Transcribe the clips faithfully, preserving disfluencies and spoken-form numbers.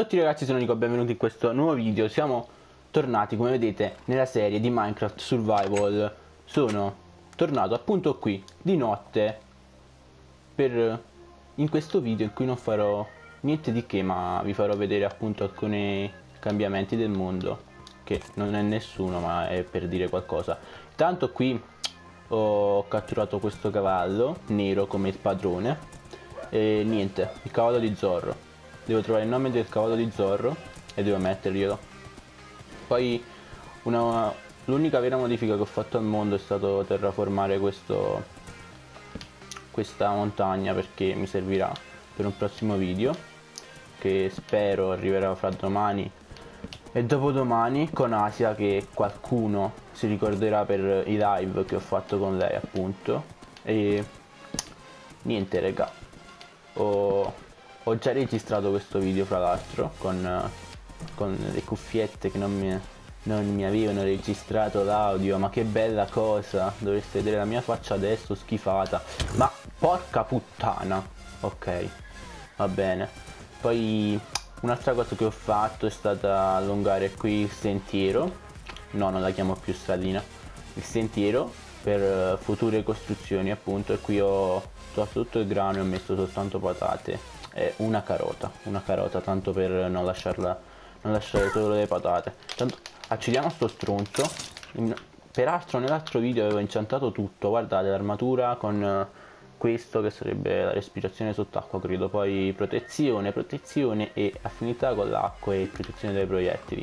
tutti ragazzi, sono Nico, benvenuti in questo nuovo video. Siamo tornati, come vedete, nella serie di Minecraft Survival. Sono tornato appunto qui, di notte, per in questo video in cui non farò niente di che, ma vi farò vedere appunto alcuni cambiamenti del mondo, che non è nessuno, ma è per dire qualcosa. Intanto qui ho catturato questo cavallo nero come il padrone. E niente, il cavallo di Zorro. Devo trovare il nome del cavallo di Zorro e devo metterglielo. Poi l'unica vera modifica che ho fatto al mondo è stato terraformare questo questa montagna, perché mi servirà per un prossimo video che spero arriverà fra domani e dopodomani, con Asia, che qualcuno si ricorderà per i live che ho fatto con lei appunto. E niente raga, ho, ho già registrato questo video fra l'altro con, con le cuffiette che non mi, non mi avevano registrato l'audio. Ma che bella cosa, dovreste vedere la mia faccia adesso schifata, ma porca puttana. Ok, va bene. Poi un'altra cosa che ho fatto è stata allungare qui il sentiero. No, non la chiamo più stradina, il sentiero per future costruzioni appunto. E qui ho tolto tutto il grano e ho messo soltanto patate e una carota, una carota tanto per non lasciarla, non lasciare solo le patate. Tanto accendiamo sto stronzo. Peraltro nell'altro video avevo inciantato tutto, guardate, l'armatura con questo che sarebbe la respirazione sott'acqua credo, poi protezione, protezione e affinità con l'acqua e protezione dai proiettili.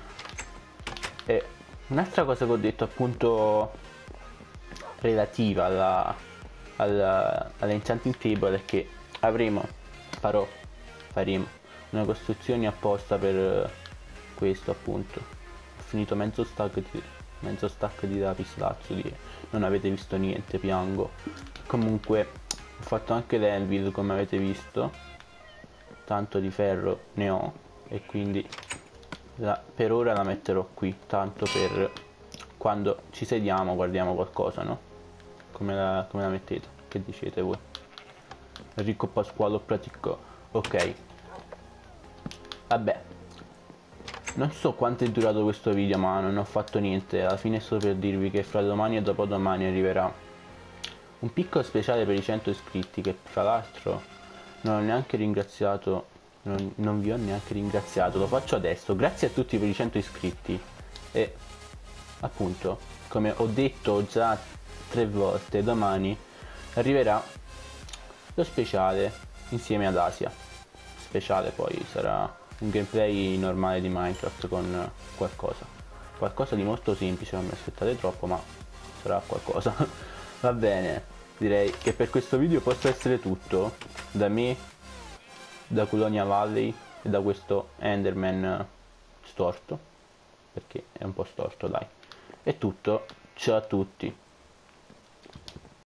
E un'altra cosa che ho detto appunto relativa alla, alla, alla enchanting table è che avremo, farò, faremo una costruzione apposta per questo appunto. Ho finito mezzo stack di, mezzo stack di lapis lazuli, non avete visto niente, piango. Comunque ho fatto anche l'anvil, come avete visto, tanto di ferro ne ho, e quindi la, per ora la metterò qui, tanto per quando ci sediamo guardiamo qualcosa, no? Come la, come la mettete? Che dicete voi? Enrico Pasquale pratico. Ok, vabbè, non so quanto è durato questo video, ma non ho fatto niente. Alla fine è solo per dirvi che fra domani e dopodomani arriverà un piccolo speciale per i cento iscritti, che fra l'altro non ho neanche ringraziato, non, non vi ho neanche ringraziato, lo faccio adesso. Grazie a tutti per i cento iscritti. E appunto, come ho detto già tre volte, domani arriverà lo speciale insieme ad Asia. Speciale poi sarà un gameplay normale di Minecraft con qualcosa qualcosa di molto semplice, non mi aspettate troppo, ma sarà qualcosa. Va bene, direi che per questo video possa essere tutto da me, da Colonia Valley e da questo Enderman storto, perché è un po' storto, dai. È tutto, ciao a tutti.